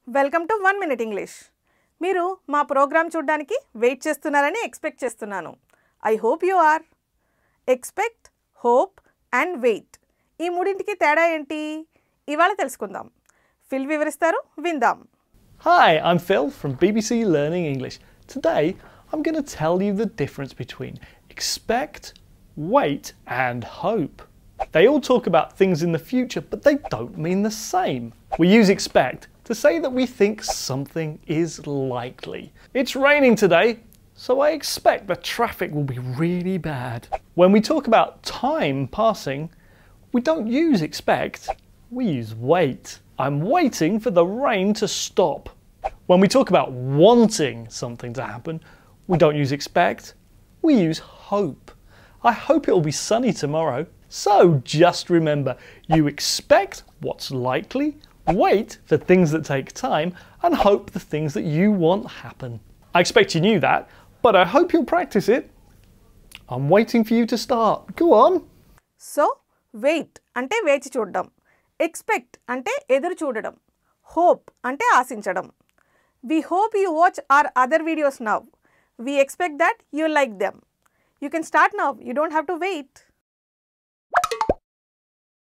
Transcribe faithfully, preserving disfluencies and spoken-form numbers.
Welcome to one minute English. మీరు మా programme చూడడానికి వెయిట్ చేస్తున్నారని ఎక్స్పెక్ట్ చేస్తున్నాను. I hope you are. Expect, hope and wait ఈ మూడింటికి తేడా ఏంటి ఇవాళ తెలుసుకుందాం. ఫిల్ వివరిస్తారు, విందాం. Hi, I'm Phil from B B C Learning English. Today I'm going to tell you the difference between expect, wait and hope. They all talk about things in the future, but they don't mean the same. We use expect to say that we think something is likely. It's raining today, so I expect the traffic will be really bad. When we talk about time passing, we don't use expect, we use wait. I'm waiting for the rain to stop. When we talk about wanting something to happen, we don't use expect, we use hope. I hope it will be sunny tomorrow. So just remember, you expect what's likely, wait for things that take time, and hope the things that you want happen. I expect you knew that, but I hope you'll practice it. I'm waiting for you to start. Go on. So wait అంటే వేచి చూడడం, expect అంటే ఎదురు చూడడం, hope అంటే ఆశించడం. We hope you watch our other videos now. We expect that you like them. You can start now. You don't have to wait.